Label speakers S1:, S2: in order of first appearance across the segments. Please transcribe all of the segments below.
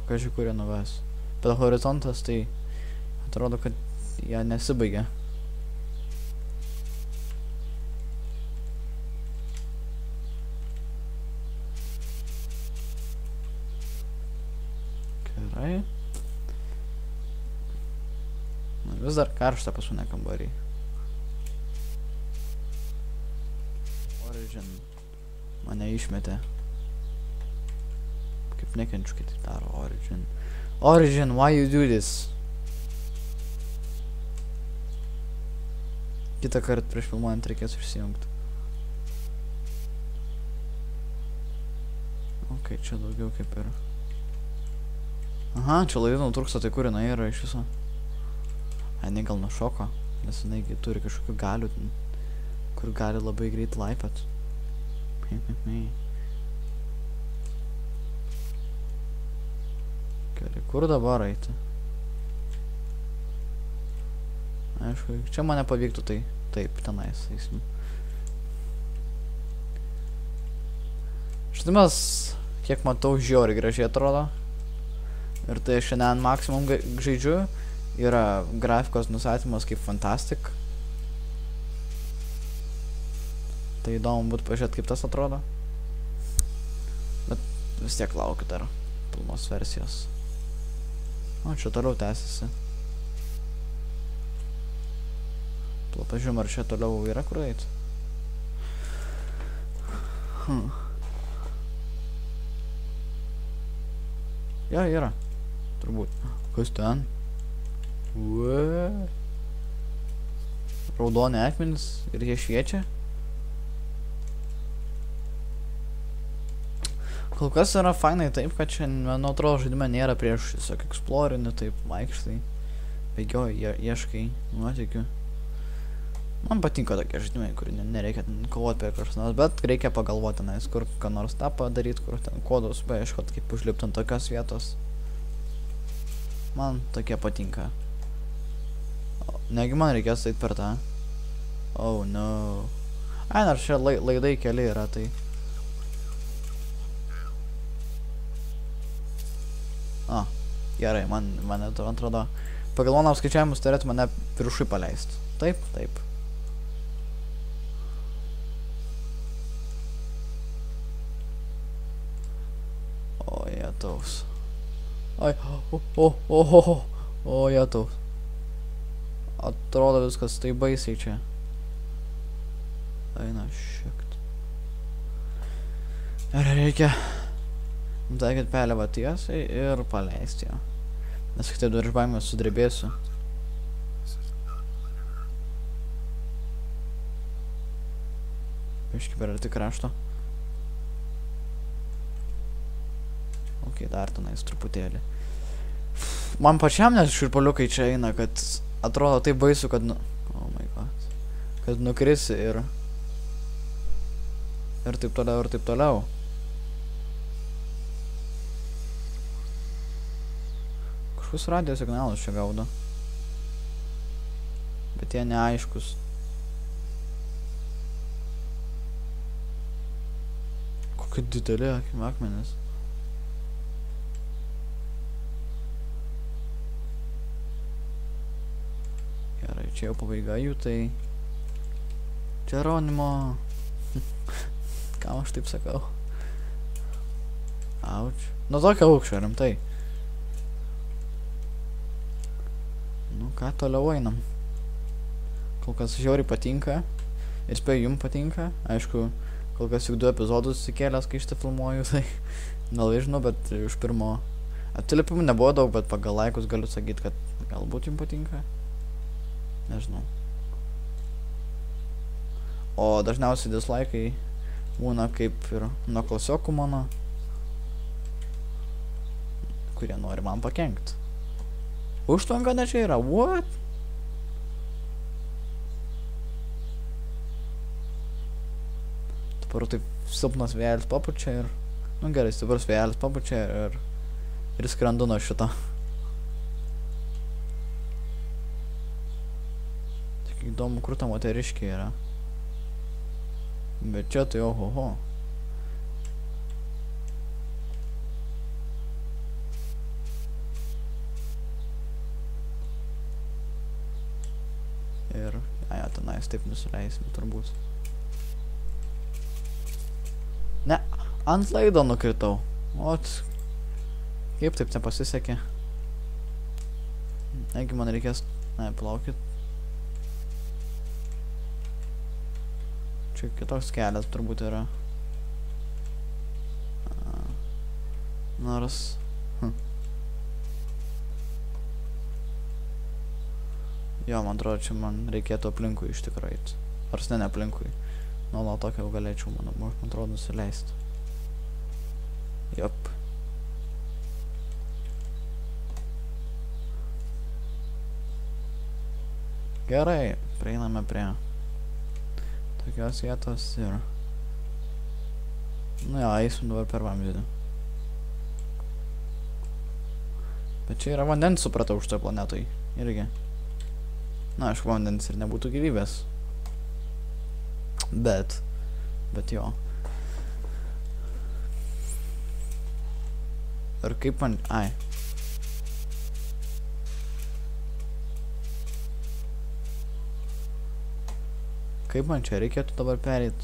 S1: kaži kurie nuves. Bet horizontas tai atrodo, kad jie nesibaigia. Gerai. Vis dar karšta pas mane kambarį. Origin mane išmetė. Kaip nekenčiu, kai tai daro Origin. Origin, why you do this? Kitą kartą prieš filmuojant reikės išsijungti. Ok, čia daugiau kaip ir... Aha, čia laidų nutrūksta, tai kur jinai yra iš viso? Jinai gal nušoko, nes jinai turi kažkokių galių, kur gali labai greit laipet. Gerai, kur dabar eiti? Aišku, čia mane pavyktų, tai taip, tenais eisim. Štai mes, kiek matau, žiauriai gražiai atrodo. Ir tai šiandien maksimum žaidžiu. Yra grafikos nustatymas kaip Fantastic. Tai įdomu būtų pažiūrėti, kaip tas atrodo. Bet vis tiek laukiu dar pilnos versijos. O, čia toliau tęsiasi. Pažiūrėjom, ar čia toliau yra kur eiti. Ja, yra. Turbūt. Kas ten? Raudoni akmenys ir jie šviečia. Kol kas yra fainai taip, kad čia, man atrodo, žaidime nėra prieš tiesiog eksplorinį, taip vaikštai, bėgioji, ieškai nuotykių. Man patinka tokie žaidimai, kur nereikia kovoti prie kažkas nors, bet reikia pagalvoti tenais, kur ką nors tą padaryti, kur ten kodus paieškoti, kaip užlipti ant tokios vietos. Man tokie patinka. Negi man reikės eit per tą. Oh no. Ai, nors čia laidai keli yra, tai... Gerai, man atrodo, pagal mano apskaičiavimus turėtų mane viršui paleisti. Taip, taip. O, jėtaus. Ai, o, jėtaus. Atrodo viskas tai baisiai čia. Eina šiekt. Ir reikia taikyti pelėvą tiesiai ir paleisti ją. Nes kitaip dar iš baimės sudrebėsiu. Biški per arti krašto. Ok, dar tenais truputėlį. Man pačiam net širpaliukai čia eina, kad atrodo taip baisu, kad oh my god. Kad nukrisi ir taip toliau, ir taip toliau. Kažkus radio signalus čia gaudo. Bet jie neaiškus. Kokie dideli akmenys. Gerai, čia jau pabaiga jų, tai... Geronimo. Kam aš taip sakau? Auč. Nu tokio aukščio, rimtai. Nu ką, toliau einam. Kol kas žiauriai patinka. Ir spėju, jum patinka. Aišku, kol kas tik 2 epizodus įkėlęs, kai šitą filmuoju, tai nelabai žinau, bet iš pirmo atsiliepimų nebuvo daug, bet pagal laikus galiu sakyti, kad galbūt jum patinka. Nežinau. O dažniausiai dislaikai būna kaip ir nuo klasiokų mano, kurie nori man pakenkt. Užtvanka ne čia yra, what? Dabar taip silpnas vėjelis papučia ir... Nu gerai, stiprus vėjelis papučia ir skrendu nuo šito. Tik įdomu, kur ta moteriškė yra. Bet čia tai ohoho. Tenais taip nusileisim, turbūt. Ne, ant laido nukritau. Ot, kaip taip nepasisekė. Negi man reikės... Ne, palaukit. Čia kitoks kelias turbūt yra. Nors... Jo, man atrodo, čia man reikėtų aplinkui iš tikrųjų eit. Nors ne aplinkui. Nuo tokio jau galėčiau, man atrodo, nusileisti. Jop. Gerai, prieiname prie tokios vietos ir... Nu jo, eisim dabar per vamzdį. Bet čia yra vandens, supratau, už toj planetoj. Irgi. Na, aišku, vandens ir nebūtų gyvybės. Bet jo. Ir kaip man... Ai. Kaip man čia reikėtų dabar pereit?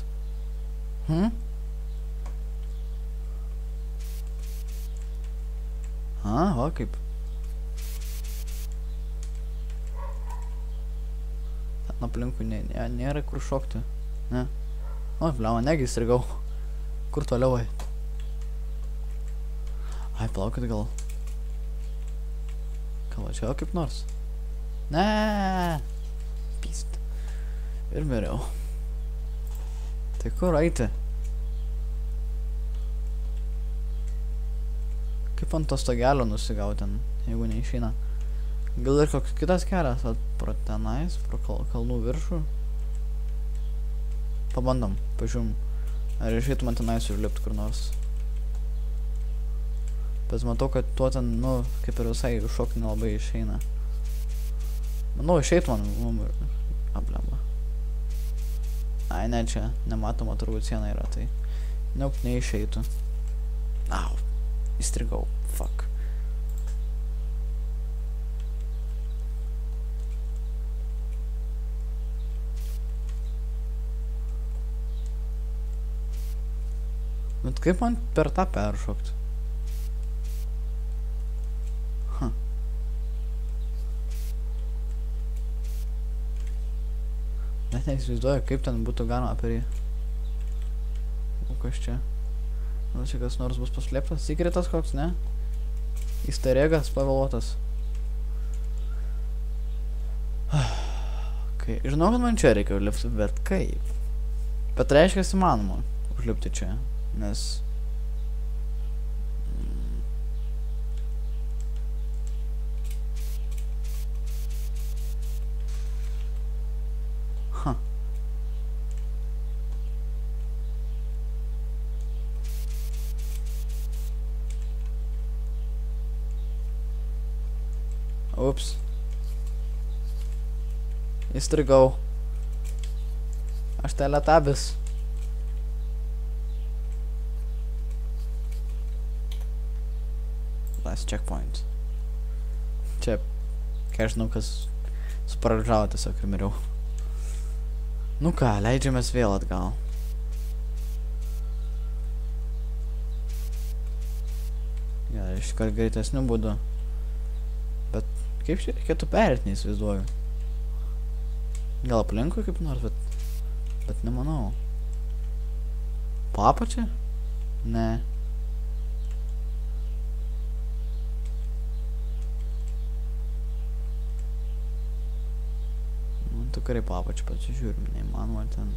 S1: O kaip? Ten aplinkui nėra kur šokti. Ne? O, bliama, negi įstrigau. Kur toliau eit? Ai, palaukit gal. Gal va čia kaip nors? Ne. Pyst. Ir miriau. Tai kur eiti? Kaip ant to stogelio nusigauti ten, jeigu neišeina. Gal ir koks kitas kelias, pro tenais, pro kalnų viršų. Pabandom, pažiūrim. Ar išeitų man tenais užlipti kur nors. Bet matau, kad tuo ten, nu, kaip ir visai šokti nelabai išeina. Manau, išeitų man, ablemba. Ai, ne, čia nematoma turbūt siena yra, tai niauk neišeitų. Au, įstrigau, fuck. Bet kaip man per tą peršokti? Net neįsivaizduoju, kaip ten būtų galima per jį. O kas čia? Gal čia kas nors bus paslėptas? Sekretas koks, ne? Įstaregas pavėluotas. Okay. Žinau, kad man čia reikia užlipti, bet kaip? Bet reiškia įmanoma užlipti čia, nes... Ups. Įstrigau. Aš teletabis. Last checkpoint. Čia, kai aš žinau, kas suparažavo tiesiog ir miriau. Nu ką, leidžiamės vėl atgal. Gerai, iškart greitesniu būdu. Bet kaip čia reikėtų perėt, neįsivaizduoju. Gal aplinkui kaip nors, bet nemanau. Papačia? Ne. Nu, tikrai papačia, pasižiūrim, neįmanoma ten.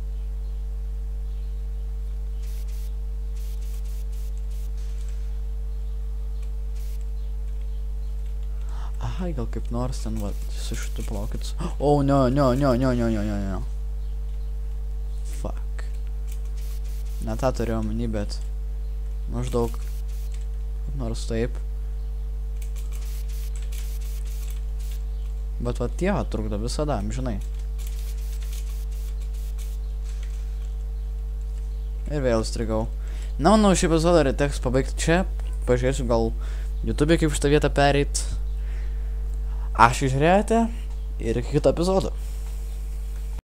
S1: Ai, gal kaip nors ten, va, su šitu plaukit. Oh, no. Fuck. Ne tą turėjau omeny, bet maždaug nors taip. Bet va tie trukdo visada, žinai. Ir vėl strigau. Na, manau, šį epizodą teks pabaigti čia. Pažiūrėsiu gal YouTube kaip šitą vietą pereit. Ačiū žiūrėjote ir iki kito epizodo.